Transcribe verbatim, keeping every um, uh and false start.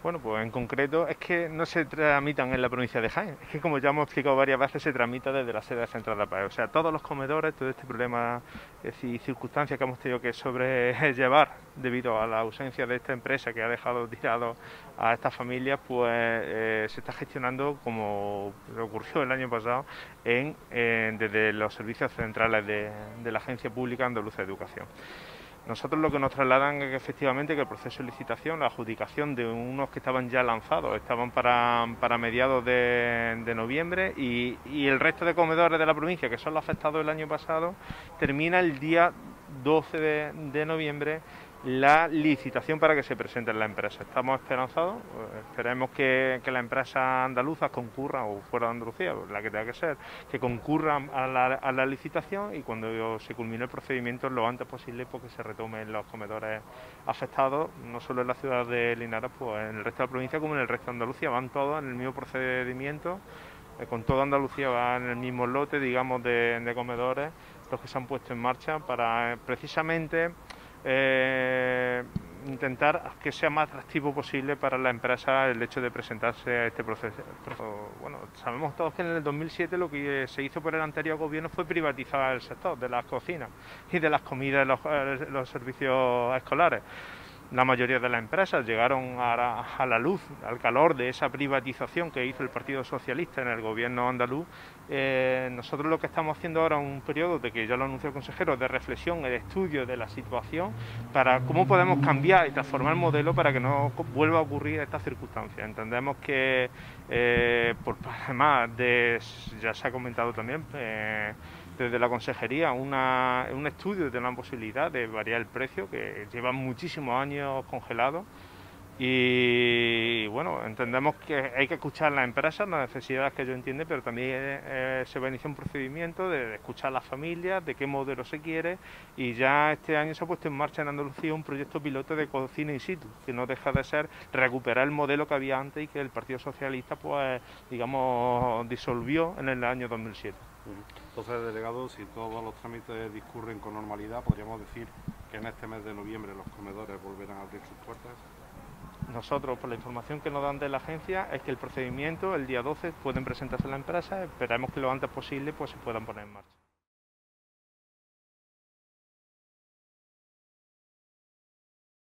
Bueno, pues en concreto es que no se tramitan en la provincia de Jaén, es que como ya hemos explicado varias veces se tramita desde la sede central de A P A E, o sea, todos los comedores, todo este problema y circunstancias que hemos tenido que sobrellevar debido a la ausencia de esta empresa que ha dejado tirado a estas familias, pues eh, se está gestionando como ocurrió el año pasado en, en, desde los servicios centrales de, de la Agencia Pública Andaluza de Educación. Nosotros lo que nos trasladan es que efectivamente que el proceso de licitación, la adjudicación de unos que estaban ya lanzados, estaban para, para mediados de, de noviembre y, y el resto de comedores de la provincia, que son los afectados el año pasado, termina el día doce de, de noviembre la licitación para que se presente en la empresa. Estamos esperanzados, esperemos que, que la empresa andaluza concurra, o fuera de Andalucía, la que tenga que ser, que concurran a la, a la licitación y cuando se culmine el procedimiento lo antes posible porque se retomen los comedores afectados, no solo en la ciudad de Linares, pues en el resto de la provincia como en el resto de Andalucía, van todos en el mismo procedimiento, eh, con toda Andalucía va en el mismo lote, digamos, de, de comedores, los que se han puesto en marcha para eh, precisamente Eh, intentar que sea más atractivo posible para la empresa el hecho de presentarse a este proceso. Bueno, sabemos todos que en el dos mil siete lo que se hizo por el anterior gobierno fue privatizar el sector de las cocinas y de las comidas y los, los servicios escolares. La mayoría de las empresas llegaron a la, a la luz, al calor de esa privatización que hizo el Partido Socialista en el gobierno andaluz. Eh, nosotros lo que estamos haciendo ahora es un periodo, de que ya lo anunció el consejero, de reflexión, de estudio de la situación para cómo podemos cambiar y transformar el modelo para que no vuelva a ocurrir esta circunstancia. Entendemos que, eh, por, además de, ya se ha comentado también, eh, desde la consejería una, un estudio de la posibilidad de variar el precio, que llevan muchísimos años congelados y bueno, entendemos que hay que escuchar a las empresas, las necesidades que ellos entienden, pero también eh, se va a iniciar un procedimiento de, de escuchar a las familias, de qué modelo se quiere y ya este año se ha puesto en marcha en Andalucía un proyecto piloto de cocina in situ, que no deja de ser recuperar el modelo que había antes y que el Partido Socialista pues digamos disolvió en el año dos mil siete. Entonces, delegado, si todos los trámites discurren con normalidad, podríamos decir que en este mes de noviembre los comedores volverán a abrir sus puertas. Nosotros, por la información que nos dan de la agencia, es que el procedimiento el día doce pueden presentarse en la empresa, esperamos que lo antes posible pues se puedan poner en marcha.